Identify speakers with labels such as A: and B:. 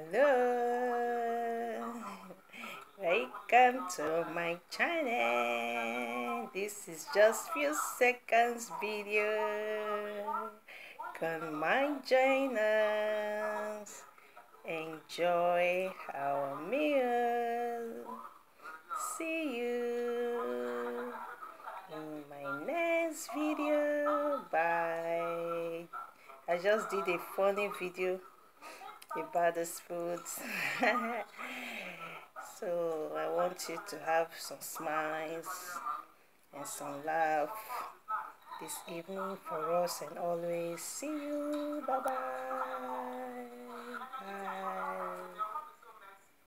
A: Hello, welcome to my channel. This is just few seconds video. Come and join us. Enjoy our meal. See you in my next video. Bye. I just did a funny video about this food. So I want you to have some smiles and some laugh this evening for us, and always see you. Bye bye. Bye.